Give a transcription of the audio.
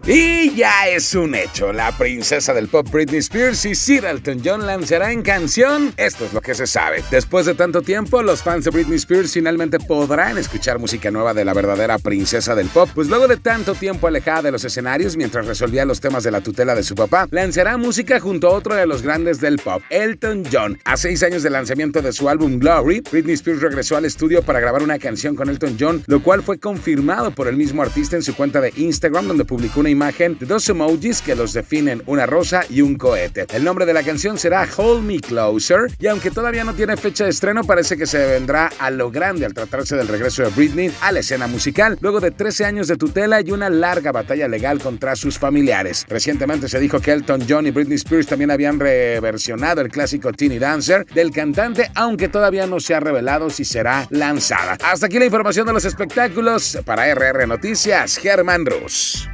Y ya es un hecho, la princesa del pop Britney Spears y Sir Elton John lanzarán canción. Esto es lo que se sabe. Después de tanto tiempo, los fans de Britney Spears finalmente podrán escuchar música nueva de la verdadera princesa del pop, pues luego de tanto tiempo alejada de los escenarios mientras resolvía los temas de la tutela de su papá, lanzará música junto a otro de los grandes del pop, Elton John. A 6 años del lanzamiento de su álbum Glory, Britney Spears regresó al estudio para grabar una canción con Elton John, lo cual fue confirmado por el mismo artista en su cuenta de Instagram, donde publicó una imagen de 2 emojis que los definen, una rosa y un cohete. El nombre de la canción será Hold Me Closer, y aunque todavía no tiene fecha de estreno, parece que se vendrá a lo grande al tratarse del regreso de Britney a la escena musical, luego de 13 años de tutela y una larga batalla legal contra sus familiares. Recientemente se dijo que Elton John y Britney Spears también habían reversionado el clásico Teeny Dancer del cantante, aunque todavía no se ha revelado si será lanzada. Hasta aquí la información de los espectáculos. Para RR Noticias, Germán Rus.